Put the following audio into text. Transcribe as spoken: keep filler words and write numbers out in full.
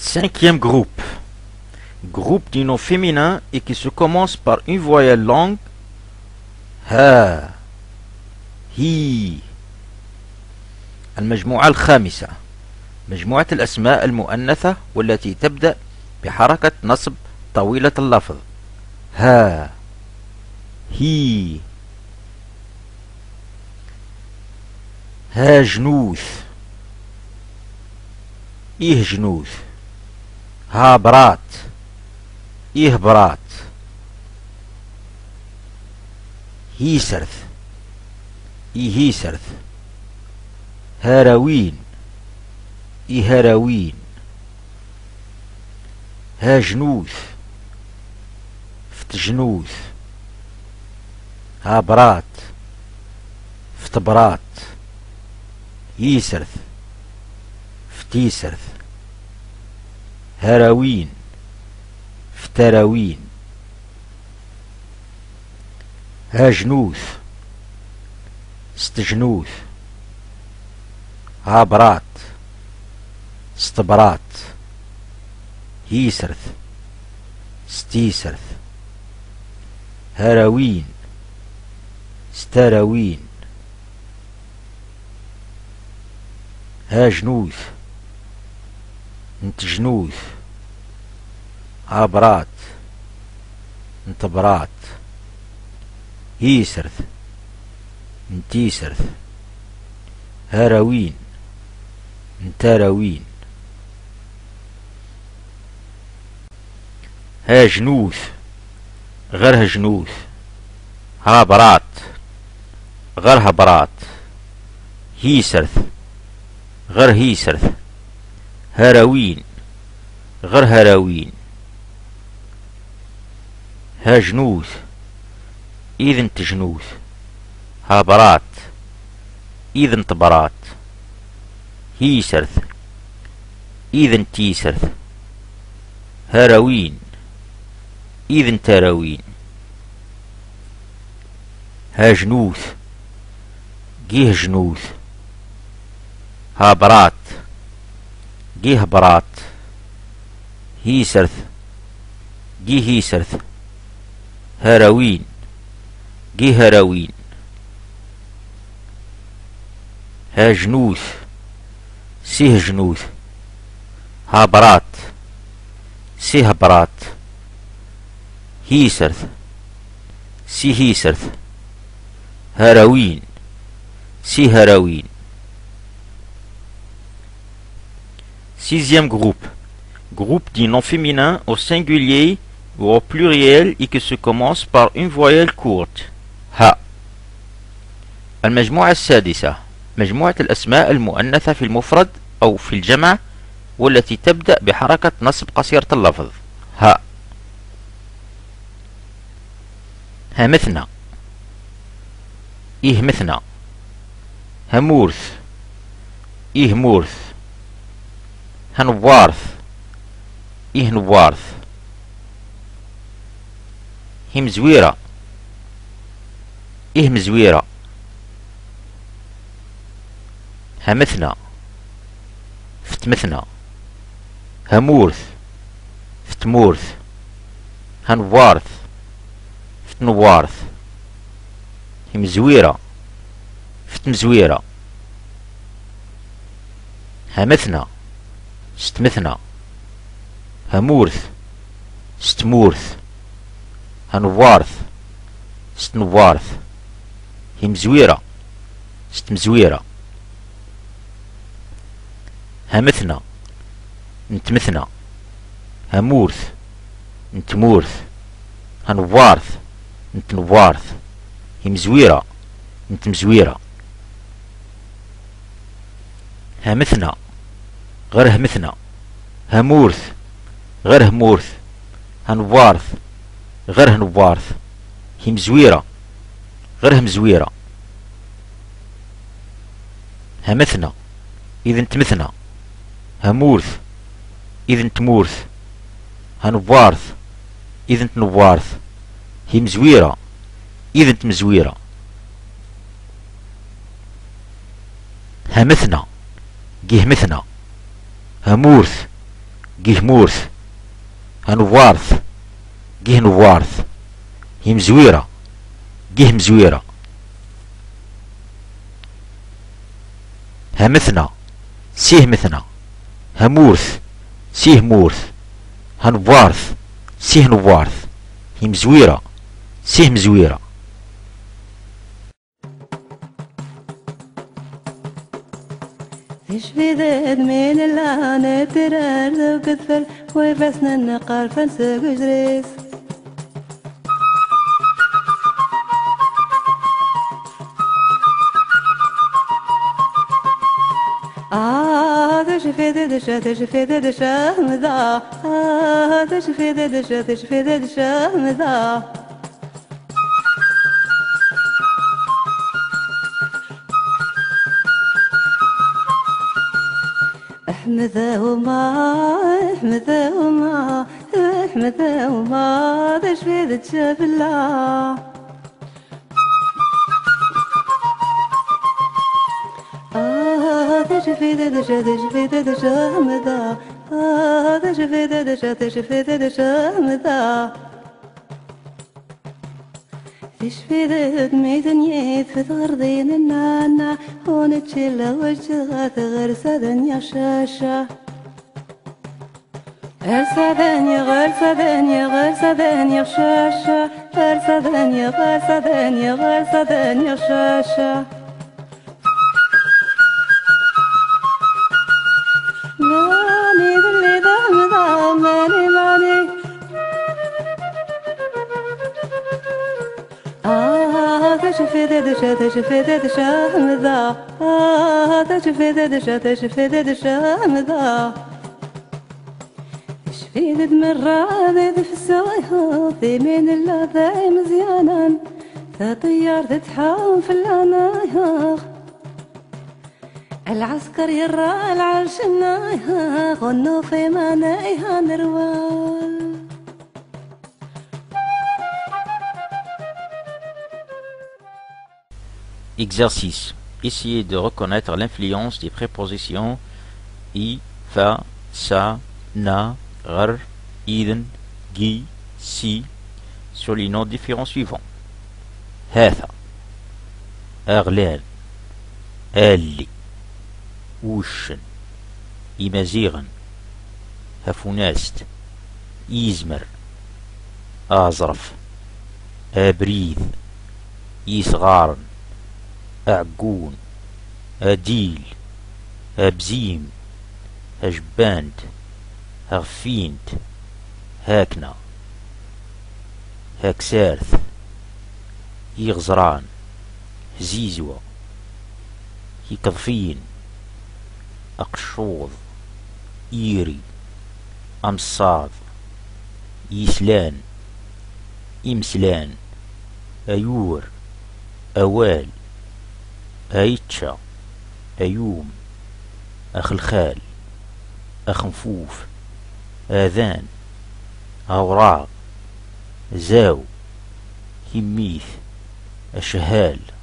Cinquième groupe. Groupe du nom féminin et qui se commence par une voyelle longue. ها هي. المجموعة الخامسة مجموعة الأسماء المؤنثة والتي تبدأ بحركة نصب طويلة اللفظ. ها هي. ها جنوث. إيه جنوث. ها برات. إيه برات. هي سرث. إيه هي سرث. هاراوين. إيه هاراوين. ها جنوث. فت جنوث. ها برات. فت برات. يسرث. فتيسرث. هاراوين. فتراوين. ها جنوث. ستجنوث. ها برات. ستبرات. يسرث. ستيسرث. هاراوين. ستراوين. ها جنوث. انت جنوث. ها برات. انت برات. يسرث. انت يسرث. هاراوين. انت راوين. ها جنوث. غيرها جنوث. ها برات. غيرها برات. هيسرث. غير هيسرث. هاراوين. غير هاراوين. ها جنوث. إذن تجنوث. ها برات. إذن تبرات. هيسرث. إذن تيسرث. هاراوين. إذن تاراوين. ها جنوث. جيه جنوث. ها برات. جيه برات. هيسرث. جيه هيسرث. هاراوين. جيه هاراوين. ها جنوث. سيه جنوث. ها برات. سيه برات. هيسرث. سي هيسرث. هاراوين. سي هاراوين. Sixième groupe. Groupe du nom féminin au singulier ou au pluriel et qui se commence par une voyelle courte. ها. المجموعة السادسة مجموعة الأسماء المؤنثة في المفرد أو في الجمع والتي تبدأ بحركة نصب قصيرة اللفظ. ها. ها مثنى. إيه مثنى. ها مورث. إيه مورث. ها نوارث. إيه نوارث. هي مزويرة. إيه مزويرة. ها مثنى. فت مثنى. ها مورث. فت مورث. ها نوارث. فت نوارث. هي مزويرة. فت مزويرة. ها مثنى. ست مثنى. ها مورث. ست مورث. ها نوارث. ست نوارث. هي مزويرة. ست مزويرة. ها مثنى. انت مثنى. ها مورث. انت مورث. ها نوارث. انت نوارث. هي مزويرة. انت مزويرة. ها مثنى. غيره مثنى. ها مورث. غيره مورث. ها نوارث. غيره نوارث. هي مزويرة. غيره مزويرة. ها مثنى. إذا انت مثنى. ها مورث. إذا انت مورث. ها نوارث. إذا انت نوارث. هي مزويرة. إذا انت مزويرة. ها مثنى. جيه مثنى. ها مورث. جيه مورث هنوارث جيه نوارث هي مزويرة جيه مزويرة همثنا سيه مثنا همورث سيه مورث هنوارث سيه نوارث هي مزويرة سيه مزويرة تشفي ذات من اللعنة ترار ذو كثفل ويفسنا النقار فنسق جريس آه تشفي ددشة تشفي ددشة مذا آه تشفي ددشة تشفي ددشة مذا احمده وما احمده وما احمده وما تشفي ددشة بالله آه تشفي ددشة تشفي ددشة مذا آه تشفي ددشة تشفي ددشة مذا تشفي ذات ميدنيت في تغرضين النانا ونتشيلا وجهات غرسة دنيا شاشة غرسة دنيا غرسة دنيا غرسة دنيا شاشة غرسة دنيا غرسة دنيا غرسة دنيا شاشة ماني باللي دام دام ماني ماني آه تشفي ددشة تشفي ددشة مذا آه تشفي ددشة تشفي ددشة مذا تشفي دد مرة ذي في السوايخ ذي من اللذي مزيانا تطيار تتحاوم في العنايخ العسكر يرى العرش النايخ غنو في مانيها نروال. Exercice. Essayez de reconnaître l'influence des prépositions i, fa, sa, na, rar, idn, gi, si sur les noms différents suivants. هذا أغلال آلي وشن إمازيغن هفوناست إيزمر آزرف أبريذ إيصغارن أعقون أديل أبزيم هجباند هغفيند هاكنا هاكسارث يغزران زيزوة هيكضفين أقشوض إيري أمصاد يسلان إمسلان أيور أوال أيتشا أيوم أخلخال أخنفوف آذان أوراق زاو هميث أشهال